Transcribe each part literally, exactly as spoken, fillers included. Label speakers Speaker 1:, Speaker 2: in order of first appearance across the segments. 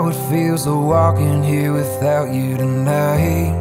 Speaker 1: it feels to walk in here without you tonight.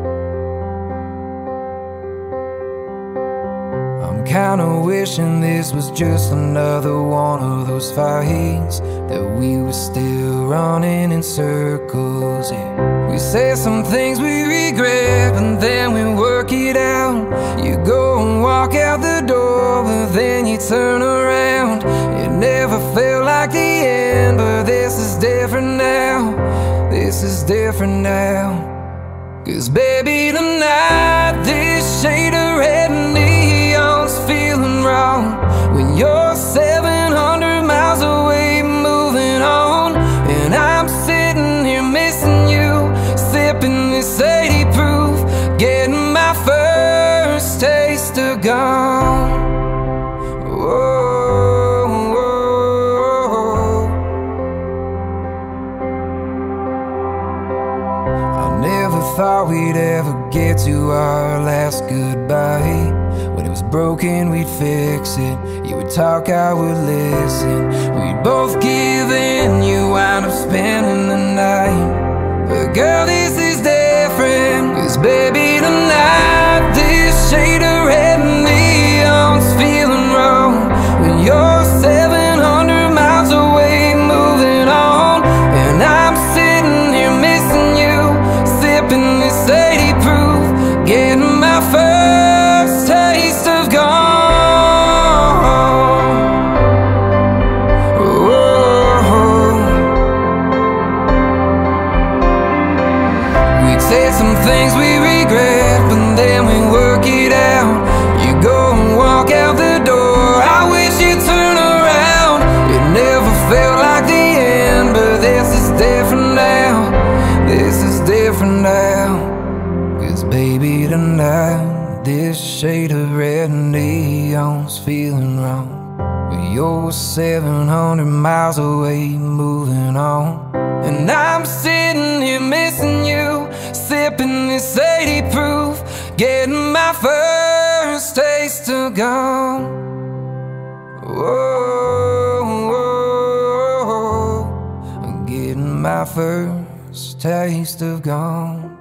Speaker 1: I'm kinda wishing this was just another one of those fights, that we were still running in circles, yeah. We say some things we regret, but then we work it out. You go and walk out the door, but then you turn around. It never felt like the end, but this is different now. This is different now. 'Cause baby, tonight this shade of red and neon's feeling wrong. When you're seven hundred miles away, moving on, and I'm sitting here missing you, sipping this eighty proof, getting my first taste of gone. Whoa, whoa. I never thought we'd ever get to our last goodbye. When it was broken, we'd fix it. You would talk, I would listen. We'd both give in, you wound up spending the night. But girl, this is different, 'cause baby, tonight this shade of red and neon's feeling wrong. When you're seven hundred miles away, moving on, and I'm sitting here missing you, sipping this eighty proof, getting my first taste of gone. Whoa. We say some things we regret, but then we work it out. You go and walk out the door, I wish you'd turn around. It never felt like the end, but this is different now. This is different now. 'Cause baby, tonight this shade of red and neon's feeling wrong. You're seven hundred miles away, moving on, and I'm sitting here missing you, sipping this eighty proof, getting my first taste of gone. Whoa, whoa, getting my first taste of gone.